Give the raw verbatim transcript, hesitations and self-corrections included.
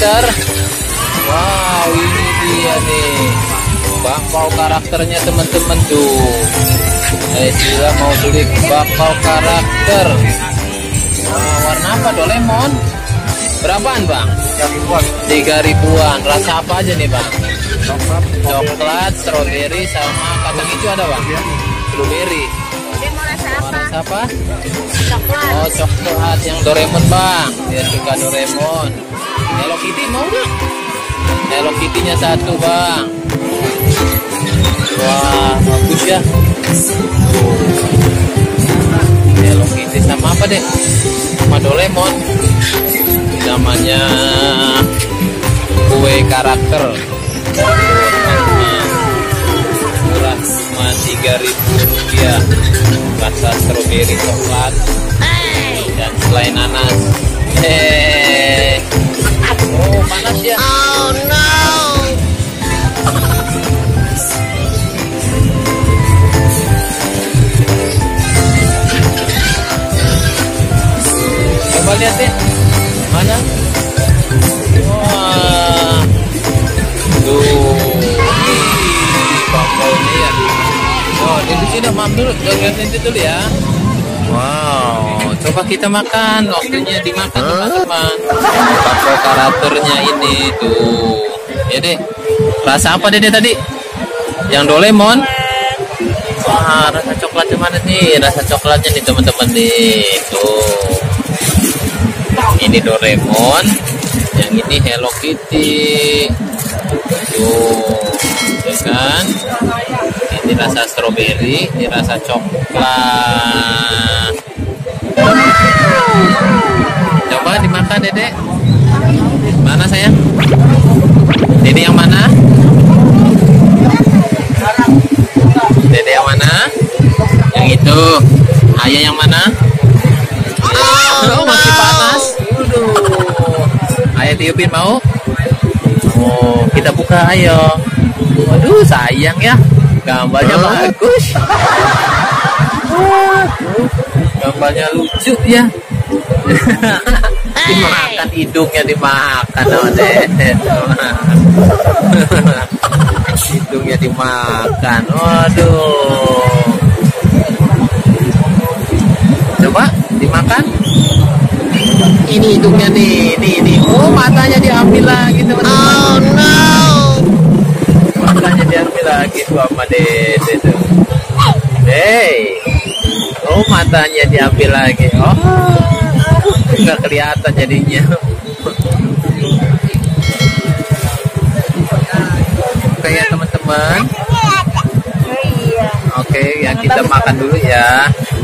karakter. Wow, ini dia nih bakpao karakternya teman-teman tuh. Eh, Sila mau beli bakpao karakter. Wah, warna apa Doraemon? Berapaan bang? Tiga ribuan. Rasa apa aja nih bang? Coklat, Coklat, strawberry, sama kacang hijau ada bang? Blueberry. Dia mau rasa Mau apa? rasa apa? Coklat. Oh, coklat yang Doraemon bang. Dia suka Doraemon. Hello Kitty mau nggak? Hello Kitty-nya satu bang. Wah, bagus ya. Hello Kitty sama apa deh? Sama Doraemon. Namanya kue karakter. Murah cuma tiga ribu rupiah. Rasa strawberry coklat dan selai nanas. Hehehe. Oh, panas ya. Oh no. Coba lihat deh. Mana? Wah. Tuh. Ih, bakpao-nya ya. Oh, di sini mam dulu, lihatin itu dulu ya. Wow, coba kita makan. Waktunya dimakan teman-teman. Bakpao karakternya ini tuh. Ya deh. Rasa apa Dede tadi? Yang Doraemon? Wah, rasa coklatnya mana nih? Rasa coklatnya nih teman-teman nih. Tuh. Ini Doraemon, yang ini Hello Kitty. Tuh, ya kan? Ini rasa strawberry, ini rasa coklat. Coba dimakan Dede. Mana sayang? Dede yang mana? Dede yang mana? Yang itu. Ayah yang mana? Oh, masih panas. Waduh. Ayo tiupin mau? Oh, kita buka ayo. Waduh, sayang ya. Gambarnya bagus. Gambarnya lucu ya. Dimakan hidungnya, dimakan sama Dede. Hidungnya dimakan. Waduh. Coba dimakan. Ini hidungnya nih, nih, nih. Oh, matanya diambil lagi teman-teman. Oh no. Matanya diambil lagi tuh sama Dede tuh. Hey. Oh, matanya diambil lagi. Oh, nggak kelihatan jadinya. Oke ya teman-teman. Oke ya, kita makan dulu ya.